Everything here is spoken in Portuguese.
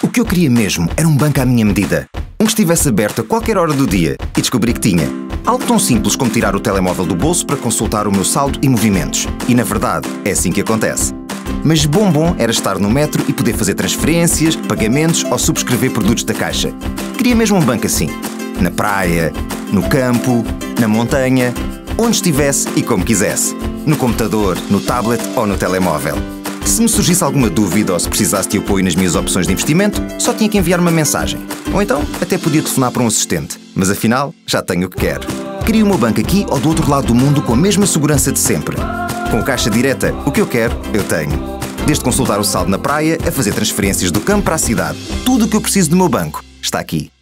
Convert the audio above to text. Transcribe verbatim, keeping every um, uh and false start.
O que eu queria mesmo era um banco à minha medida. Um que estivesse aberto a qualquer hora do dia, e descobri que tinha. Algo tão simples como tirar o telemóvel do bolso para consultar o meu saldo e movimentos. E na verdade, é assim que acontece. Mas bom bom era estar no metro e poder fazer transferências, pagamentos ou subscrever produtos da Caixa. Queria mesmo um banco assim. Na praia, no campo, na montanha, onde estivesse e como quisesse. No computador, no tablet ou no telemóvel. Se me surgisse alguma dúvida ou se precisasse de apoio nas minhas opções de investimento, só tinha que enviar uma mensagem. Ou então, até podia telefonar para um assistente. Mas afinal, já tenho o que quero. Queria o meu banco aqui ou do outro lado do mundo com a mesma segurança de sempre. Com o Caixa Direta, o que eu quero, eu tenho. Desde consultar o saldo na praia a fazer transferências do campo para a cidade. Tudo o que eu preciso do meu banco está aqui.